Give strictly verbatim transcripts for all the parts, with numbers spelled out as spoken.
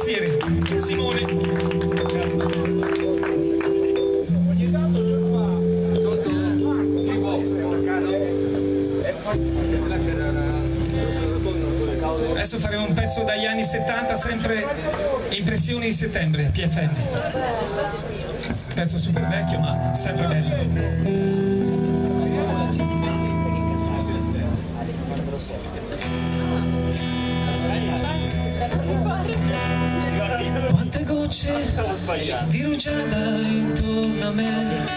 mestiere, Simone. Grazie. Ogni tanto c'è qua Adesso faremo un pezzo dagli anni settanta, sempre Impressioni di settembre, P F M. Pezzo super vecchio ma sempre bello. Quante gocce di rugiada intorno a me,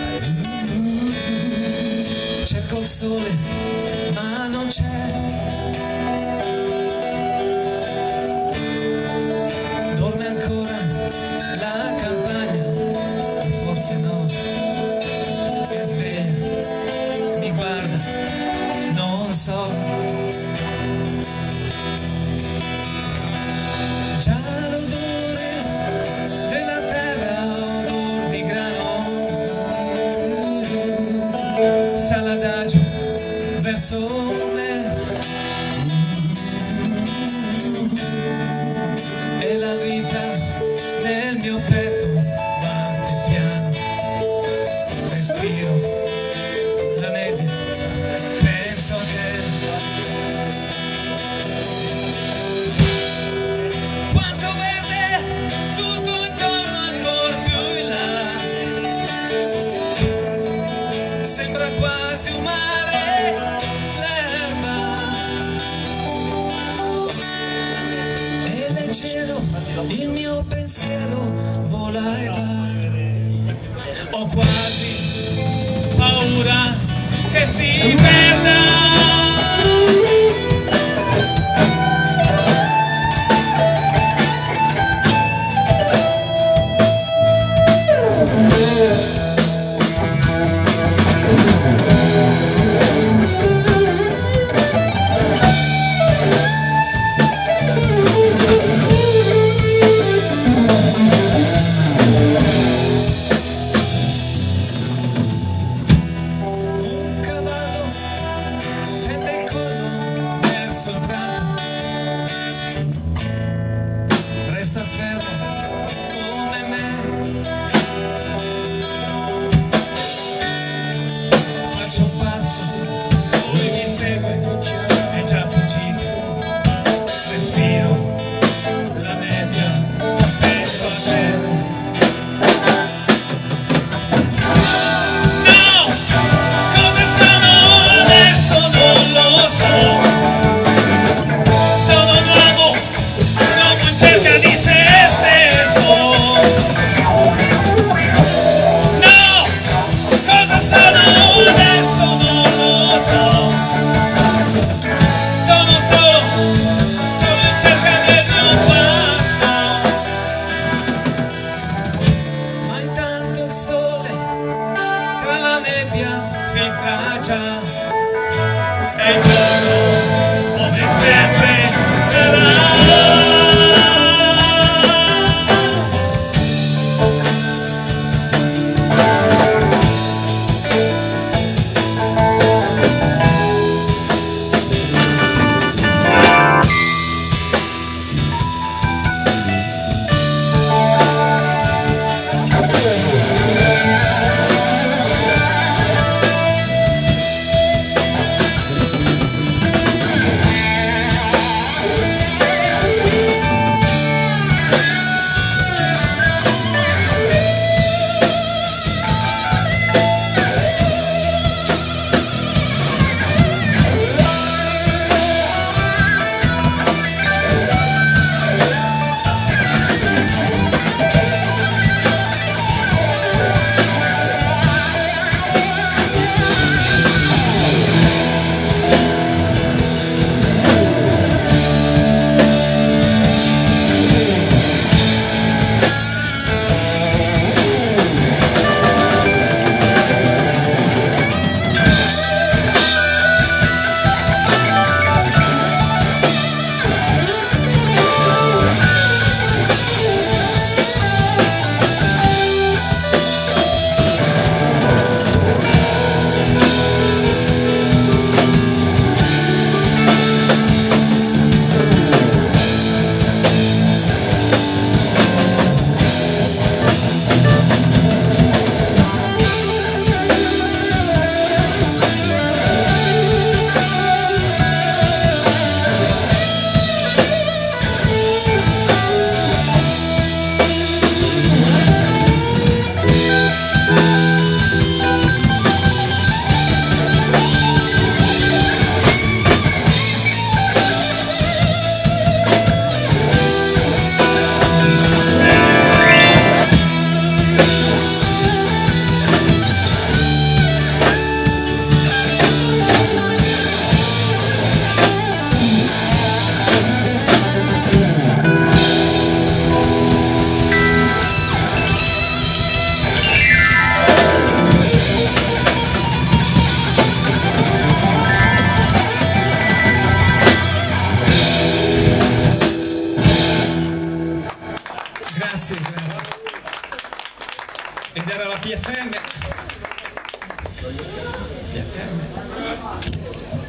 cerco il sole ma non c'è, dorme ancora la campagna, o forse no, è sveglia, mi guarda, non so. Già l'odore della terra, odor di grano, sa l'adagio verso me, e la vita nel mio petto batte piano, respiro la nebbia, penso a te. Sembra quasi un mare l'erba, e leggero il mio pensiero vola e va. Ho quasi paura che si perda. ed era la P F M. P F M.